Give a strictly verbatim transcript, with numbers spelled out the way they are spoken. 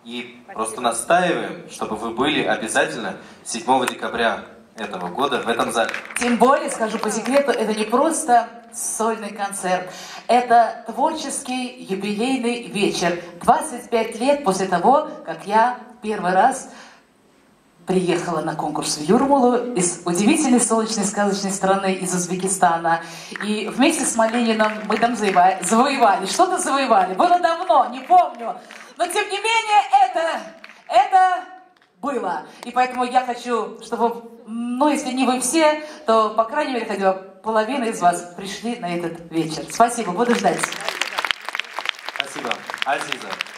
И просто настаиваем, чтобы вы были обязательно седьмого декабря этого года в этом зале. Тем более, скажу по секрету, это не просто сольный концерт. Это творческий юбилейный вечер. двадцать пять лет после того, как я первый раз приехала на конкурс в Юрмалу из удивительной солнечной сказочной страны, из Узбекистана. И вместе с Малининым мы там завоевали, завоевали что-то завоевали. Было давно, не помню. Но тем не менее это, это было. И поэтому я хочу, чтобы, ну если не вы все, то, по крайней мере, хотя бы половина из вас пришли на этот вечер. Спасибо, буду ждать. Спасибо. Азиза.